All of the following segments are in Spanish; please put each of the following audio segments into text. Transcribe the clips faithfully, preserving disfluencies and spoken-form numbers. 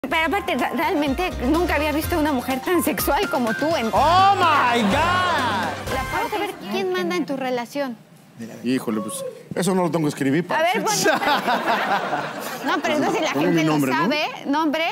Pero aparte, realmente nunca había visto una mujer tan sexual como tú. En... ¡Oh, my God! La Vamos a ver quién manda en tu relación. Híjole, pues eso no lo tengo que escribir. A ver, pues... No, pero entonces la gente nombre, lo sabe. ¿No? Nombre.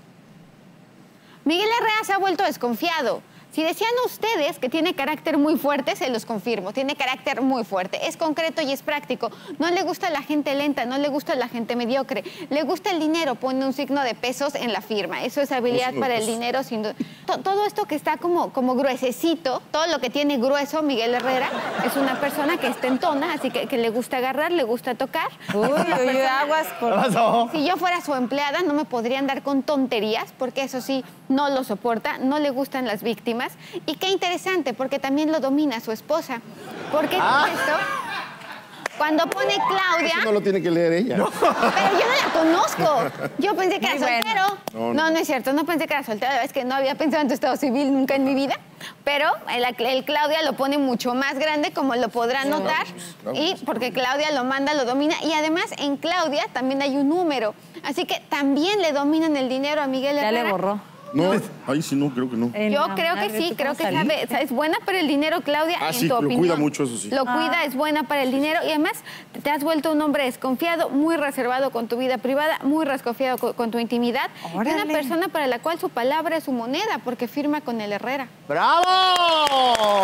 Miguel Herrera se ha vuelto desconfiado. Si decían ustedes que tiene carácter muy fuerte, se los confirmo. Tiene carácter muy fuerte. Es concreto y es práctico. No le gusta la gente lenta, no le gusta la gente mediocre. Le gusta el dinero, pone un signo de pesos en la firma. Eso es habilidad para el dinero, sin duda. Todo esto que está como, como gruesecito, todo lo que tiene grueso Miguel Herrera, es una persona que es tentona, así que, que le gusta agarrar, le gusta tocar. Uy, uy, uy, aguas. Por... Si yo fuera su empleada, no me podría andar con tonterías, porque eso sí, no lo soporta, no le gustan las víctimas. Y qué interesante, porque también lo domina su esposa. ¿Por qué ah. esto? Cuando pone Claudia... Eso no lo tiene que leer ella. No. Pero yo no la conozco. Yo pensé que era Muy soltero. Bueno. No, no, no, no es cierto. No pensé que era soltero. La verdad es que no había pensado en tu estado civil nunca en mi vida. Pero el, el Claudia lo pone mucho más grande, como lo podrán notar. No, no, no. Y porque Claudia lo manda, lo domina. Y además, en Claudia también hay un número. Así que también le dominan el dinero a Miguel Herrera. Ya le borró. No, ahí sí no, creo que no. Yo creo que sí, creo que sabe, es buena para el dinero, Claudia, ah, en sí, tu opinión. lo cuida mucho, eso sí. Lo ah. cuida, es buena para el dinero y además te has vuelto un hombre desconfiado, muy reservado con tu vida privada, muy desconfiado con, con tu intimidad. Órale. Y una persona para la cual su palabra es su moneda, porque firma con el Herrera. ¡Bravo!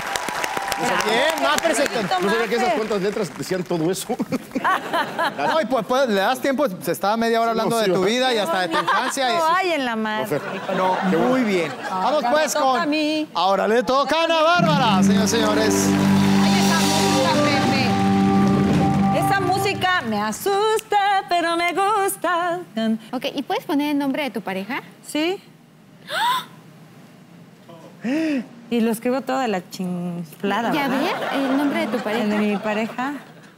Bien, Maffer se... No sabía que esas cuantas letras decían todo eso. No, y pues, pues le das tiempo, se estaba media hora hablando no, sí, de tu vida y hasta de tu infancia. No hay en la madre. No, muy bien. Vamos pues con... A mí. Ahora le toca a Ana Bárbara, señores y señores. Ay, esa música, Pepe. Esa música me asusta, pero me gusta. Ok, ¿y puedes poner el nombre de tu pareja? Sí. Y lo escribo todo de la chinflada, ¿Ya ¿verdad? ver el nombre de tu pareja? El de mi pareja.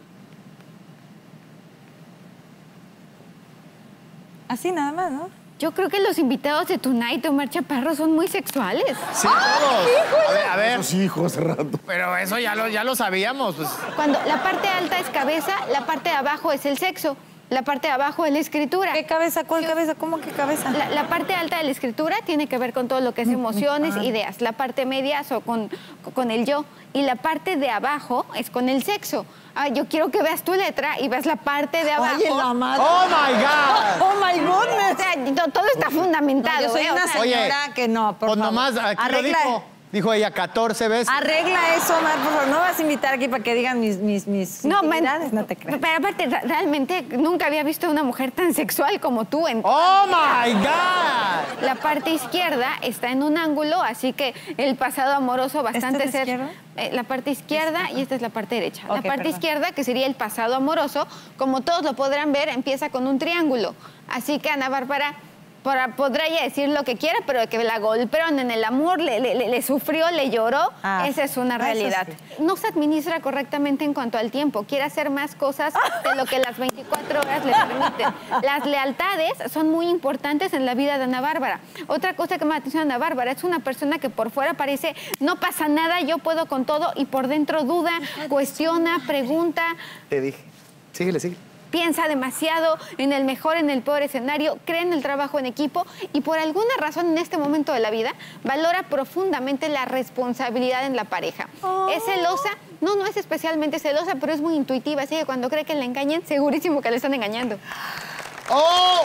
Así nada más, ¿no? Yo creo que los invitados de Tonight, Omar Chaparro, son muy sexuales. Sí, todos. A ver, a ver. Eso sí, hijo, hace rato. Pero eso ya lo, ya lo sabíamos. Pues. Cuando la parte alta es cabeza, la parte de abajo es el sexo. La parte de abajo es la escritura. ¿Qué cabeza? ¿Cuál Yo, cabeza? ¿Cómo que cabeza? La, la parte alta de la escritura tiene que ver con todo lo que es emociones, ah. ideas. La parte media es con, con el yo. Y la parte de abajo es con el sexo. Ah, yo quiero que veas tu letra y veas la parte de abajo. Oye, la madre. ¡Oh, my God! ¡Oh, oh my goodness! O sea, todo está fundamentado. No, yo soy ¿eh? una o sea, señora oye, que no, por pues favor. nomás, aquí Arregla. lo dijo. Dijo ella catorce veces. Arregla eso, Omar, por favor. No vas a invitar aquí para que digan mis, mis, mis no, intimidades, no te creas. Pero aparte, realmente nunca había visto una mujer tan sexual como tú. En ¡Oh, my God! La parte izquierda está en un ángulo, así que el pasado amoroso bastante ¿Esta es ser... izquierda? Eh, la parte izquierda ¿Esta? Y esta es la parte derecha. Okay, la parte perdón. izquierda, que sería el pasado amoroso, como todos lo podrán ver, empieza con un triángulo. Así que Ana Bárbara... Para, podrá ella decir lo que quiera, pero de que la golpearon en el amor, le, le, le sufrió, le lloró, ah, esa es una realidad. Sí. No se administra correctamente en cuanto al tiempo, quiere hacer más cosas de lo que las veinticuatro horas le permiten. Las lealtades son muy importantes en la vida de Ana Bárbara. Otra cosa que me atención a Ana Bárbara es una persona que por fuera parece no pasa nada, yo puedo con todo, y por dentro duda, cuestiona, pregunta. Te dije, síguele, síguele. Piensa demasiado en el mejor, en el peor escenario, cree en el trabajo en equipo y por alguna razón en este momento de la vida valora profundamente la responsabilidad en la pareja. Oh. ¿Es celosa? No, no es especialmente celosa, pero es muy intuitiva, así que cuando cree que la engañen, segurísimo que le están engañando. ¡Oh,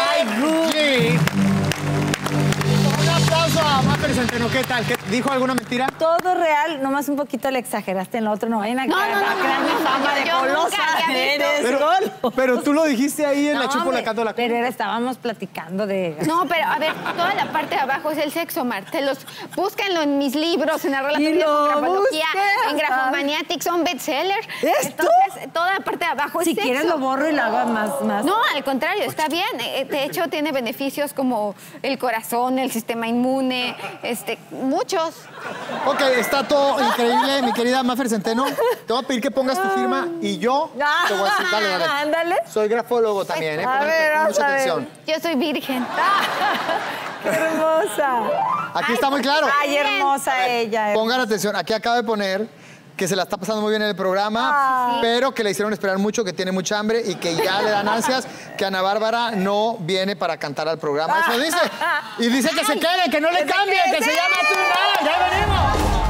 my God! Un aplauso a Maffer Centeno. ¿Qué tal? ¿Qué, ¿Dijo alguna mentira? Todo real, nomás un poquito le exageraste en lo otro. No vayan a, no, crear, no, no, a crear no, mi no, fama yo, de yo colosa. Eres pero, gol. Pero tú lo dijiste ahí en no, la chupo la canto la Pero era, estábamos platicando de... No, pero a ver, toda la parte de abajo es el sexo, Mar. Te los, búsquenlo en mis libros, en Narrología, en Grafomaniatic, son bestsellers. ¿Esto? Entonces, toda la parte de abajo es si sexo. Si quieres lo borro y lo hago más, más... No, al contrario, está bien. De hecho, tiene beneficios como el corazón, el sistema inmune, este, muchos. Ok, está todo increíble, mi querida Maffer Centeno. Te voy a pedir que pongas tu firma y yo te voy a decir, dale, dale. Ándale. Soy grafólogo también, ¿eh? A ver, con mucha a ver. atención. Yo soy virgen. ¡Qué hermosa! Aquí está muy claro. Ay, hermosa ella. Pongan atención, aquí acaba de poner que se la está pasando muy bien en el programa, Ah. pero que le hicieron esperar mucho, que tiene mucha hambre y que ya le dan ansias, que Ana Bárbara no viene para cantar al programa. Eso dice. Y dice que se quede, que no le que se cambie, quede, que se sí. llama Tonight. ¡Ya venimos!